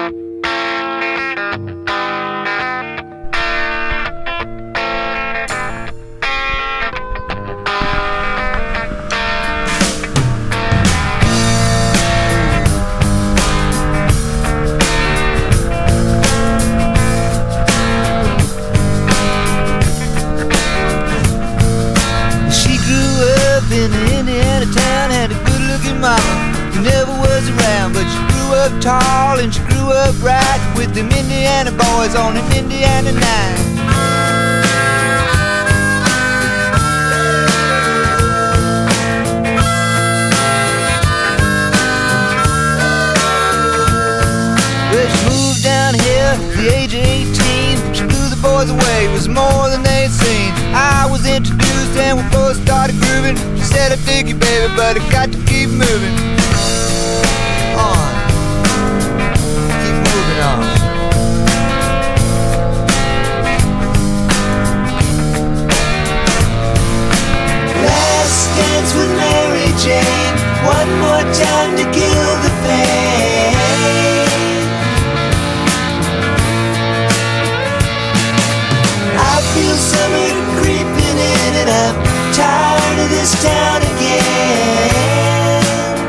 In Indiana town, had a good-looking mama who never was around, but she grew up tall and she grew up right with them Indiana boys on an Indiana night. Well, she moved down here at the age of 18. She blew the boys away, it was more than they'd seen. I was introduced and we both started grooving. She said, I dig you, baby, but I got to keep moving on. Keep moving on. Last dance with Mary Jane, one more time to kill the pain. I feel summer creeping in and I'm tired of this town again.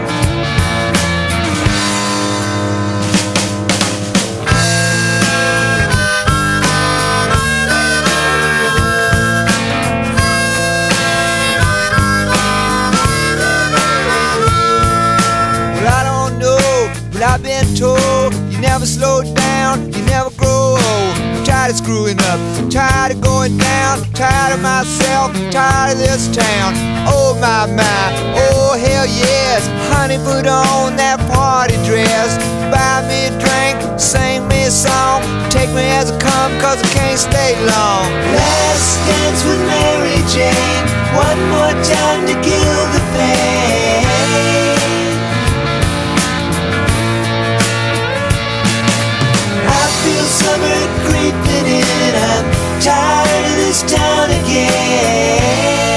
Well, I don't know, but I've been told you never slow down, you never grow old. I'm tired of screwing up, I'm tired of going down, I'm tired of myself, I'm tired of this town. Oh my, oh hell yes. Honey, put on that party dress, buy me a drink, sing me a song, take me as I come, cause I can't stay long. Last dance with Mary Jane, one more time to kill the pain. I feel summer creeping in and I'm tired of this town again.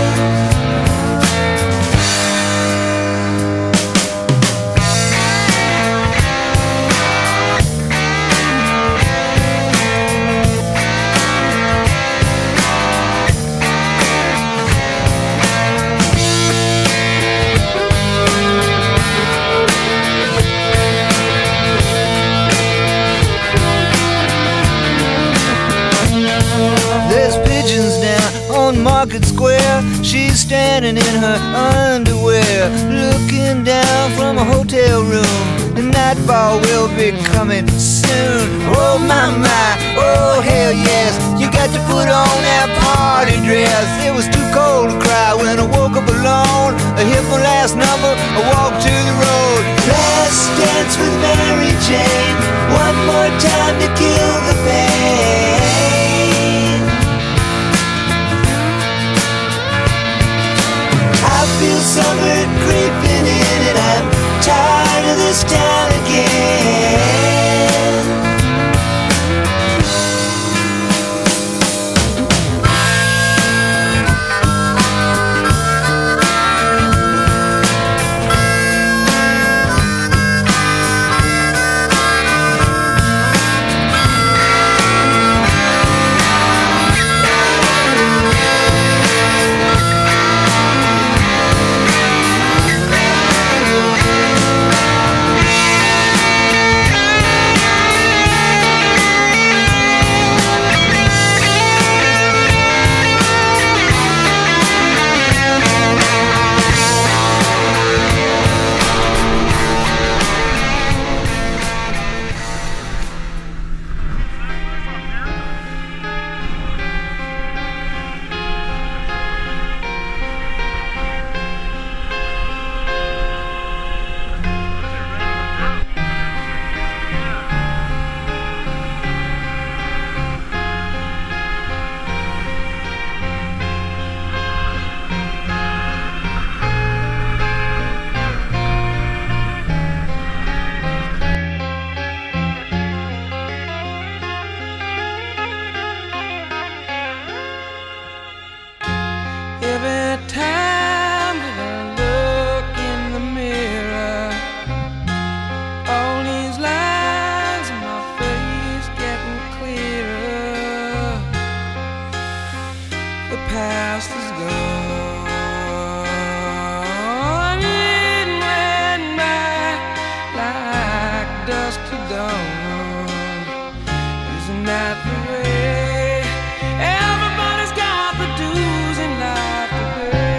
Market Square, she's standing in her underwear, looking down from a hotel room. The nightfall will be coming soon. Oh my, oh hell yes. You got to put on that party dress. It was too cold to cry when I woke up alone. I hit my last number, I walked to the road. Last dance with Mary Jane, one more time to kill the pain. I feel summer creeping in and I'm tired of this town again. dusk to dawn. Isn't that the way? Everybody's got the dues in life to pay.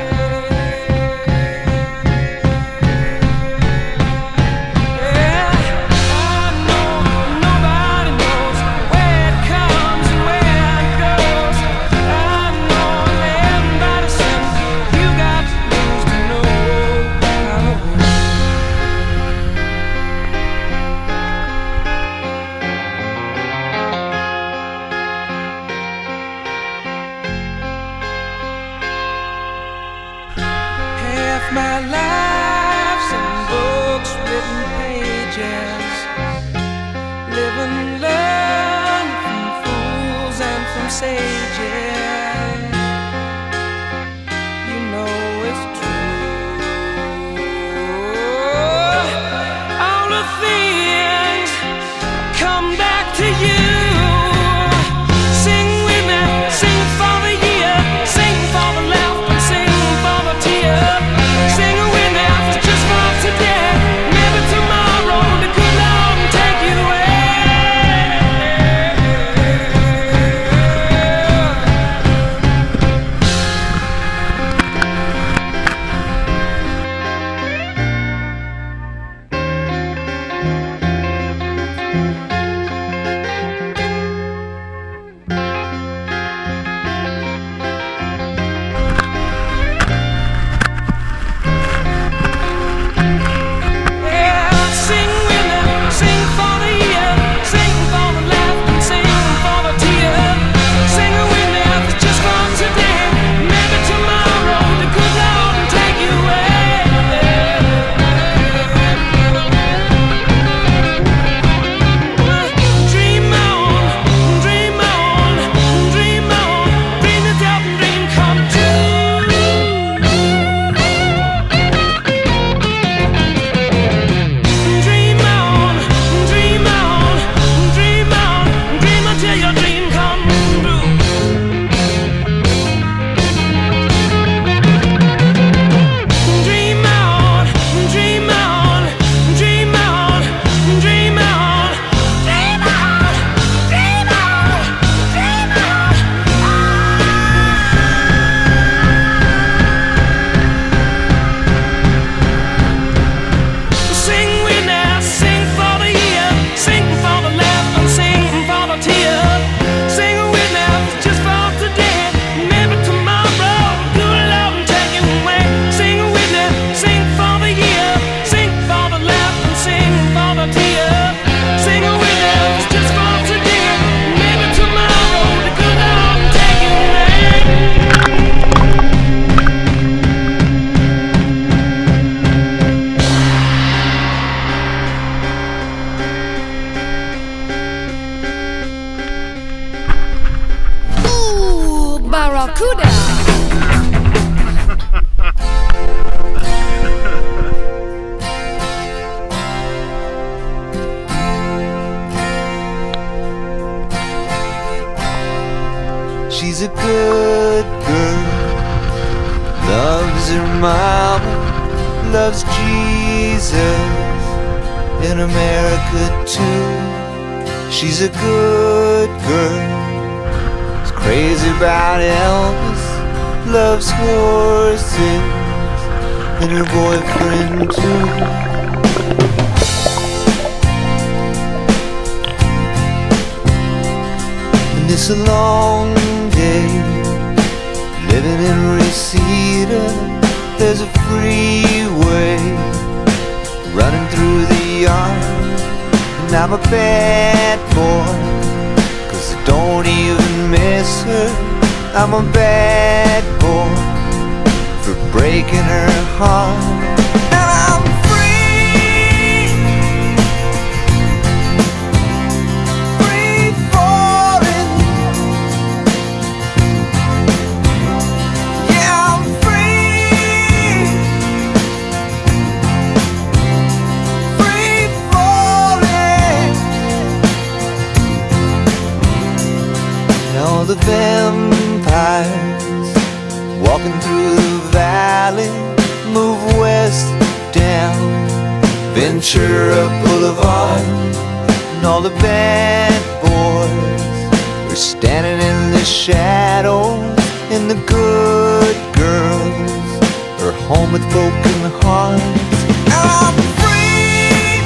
Yeah, I know nobody knows where it comes and where it goes. I know everybody says you got to lose to know how to win. Half my life's in books, written pages. Live and learn from fools and from sages. You know it's true. All the things come back to you. Sing with me, sing for the year, sing for the laugh and sing for the tear. Sing with me just for today, maybe tomorrow the good Lord will take you away. Yeah, sing with me, sing for the year, sing for the laugh and sing for the tear. Sing with me just for today, maybe tomorrow the good Lord will take you away. Dream on, dream on, dream on, dream it up and dream come true. Dream on, dream on, dream on, dream until your dream come true. Dream on, dream on, dream on, dream on, dream on, dream on, dream on. Sing with me, sing for the year, sing for the laugh and sing for the tear. Sing with me just for today, maybe tomorrow good Lord will take you away. Sing with me, sing for the year, sing for the laugh and sing for the tear. Sing with me just for today, maybe tomorrow the good Lord will take you away. Ooh, Barracuda. She's a good girl, loves her mama, loves Jesus, in America too. She's a good girl, is crazy about Elvis, loves horses, and her boyfriend too. And it's a long day living in Reseda. There's a freeway running through the yard, and I'm a bad boy, 'cause I don't even miss her. I'm a bad boy for breaking her heart. And I'm free, free falling. Yeah, I'm free, free falling. And all the vampires walking through the valley move west down Ventura Boulevard. all the bad boys are standing in the shadows, and the good girls are home with broken hearts. I'm free,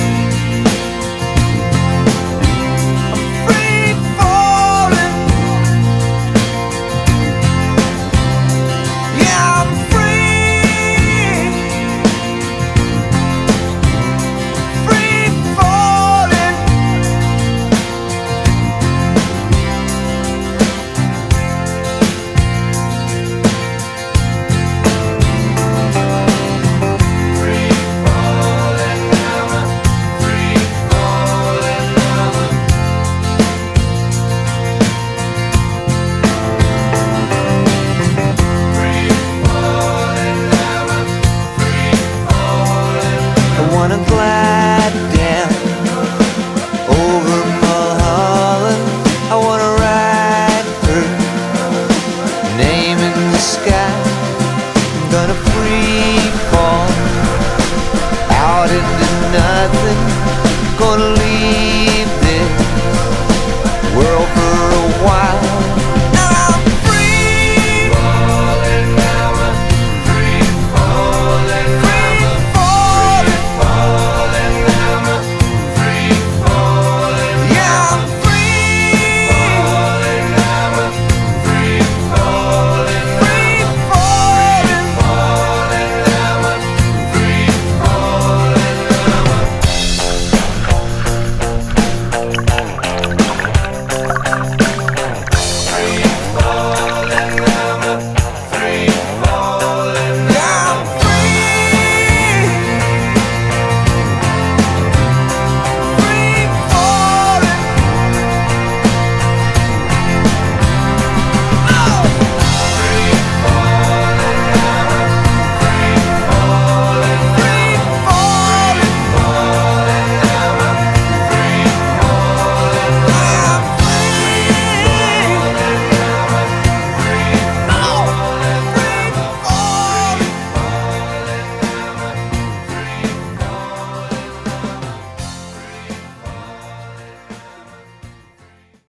I'm free falling. Yeah, I'm free, free falling. I wanna glide down over Mulholland. I wanna write her name in the sky. I'm gonna free fall out into nothing. Gonna leave